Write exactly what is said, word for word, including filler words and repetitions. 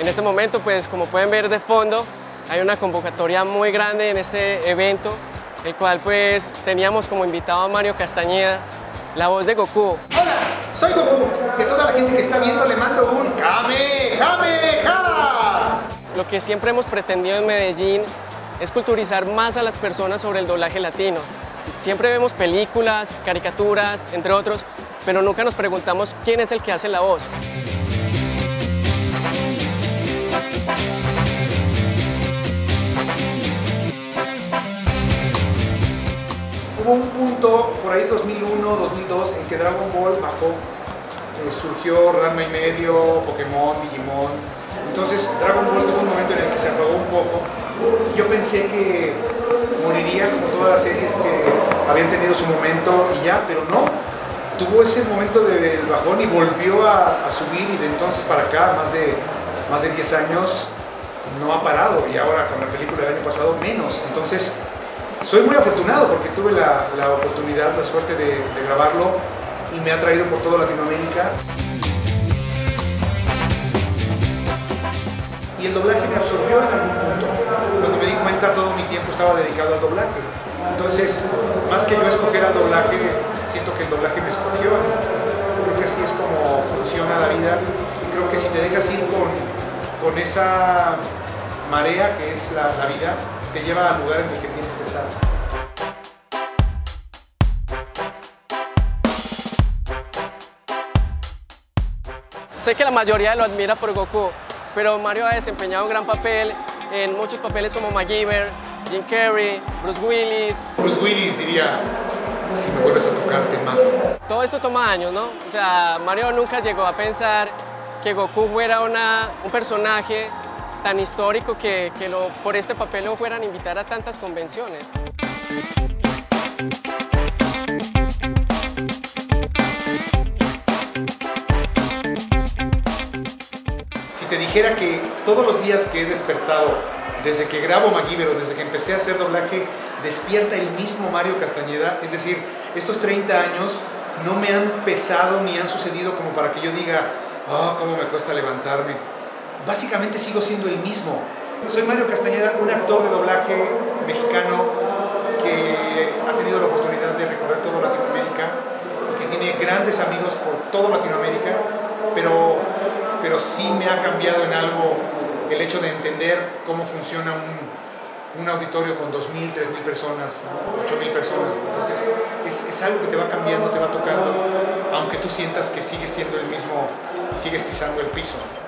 En este momento, pues como pueden ver de fondo, hay una convocatoria muy grande en este evento, el cual pues teníamos como invitado a Mario Castañeda, la voz de Goku. Hola, soy Goku, y a toda la gente que está viendo le mando un Kamehameha. Lo que siempre hemos pretendido en Medellín es culturizar más a las personas sobre el doblaje latino. Siempre vemos películas, caricaturas, entre otros, pero nunca nos preguntamos quién es el que hace la voz. Hubo un punto, por ahí dos mil uno, dos mil dos, en que Dragon Ball bajó, eh, surgió Ranma y medio, Pokémon, Digimon. Entonces Dragon Ball tuvo un momento en el que se apagó un poco. Yo pensé que moriría como todas las series que habían tenido su momento y ya, pero no. Tuvo ese momento del bajón y volvió a, a subir, y de entonces para acá, más de, más de diez años, no ha parado, y ahora con la película del año pasado menos. Entonces soy muy afortunado porque tuve la, la oportunidad, la suerte de, de grabarlo, y me ha traído por toda Latinoamérica. Y el doblaje me absorbió en algún punto. Cuando me di cuenta, todo mi tiempo estaba dedicado al doblaje. Entonces, más que yo escoger al doblaje, siento que el doblaje me escogió. Creo que así es como funciona la vida, y creo que si te dejas ir con, con esa marea que es la, la vida, te lleva al lugar en el que tienes que estar. Sé que la mayoría lo admira por Goku, pero Mario ha desempeñado un gran papel en muchos papeles como MacGyver, Jim Carrey, Bruce Willis. Bruce Willis diría: si me vuelves a tocar, te mato. Todo esto toma años, ¿no? O sea, Mario nunca llegó a pensar que Goku fuera una, un personaje tan histórico que, que lo, por este papel lo fueran a invitar a tantas convenciones. Si te dijera que todos los días que he despertado, desde que grabo MacGyver o desde que empecé a hacer doblaje, despierta el mismo Mario Castañeda, es decir, estos treinta años no me han pesado ni han sucedido como para que yo diga: oh, cómo me cuesta levantarme. Básicamente sigo siendo el mismo. Soy Mario Castañeda, un actor de doblaje mexicano que ha tenido la oportunidad de recorrer toda Latinoamérica y que tiene grandes amigos por toda Latinoamérica, pero, pero sí me ha cambiado en algo el hecho de entender cómo funciona un, un auditorio con dos mil, tres mil personas, ¿no? ocho mil personas. Entonces es, es algo que te va cambiando, te va tocando, aunque tú sientas que sigues siendo el mismo y sigues pisando el piso.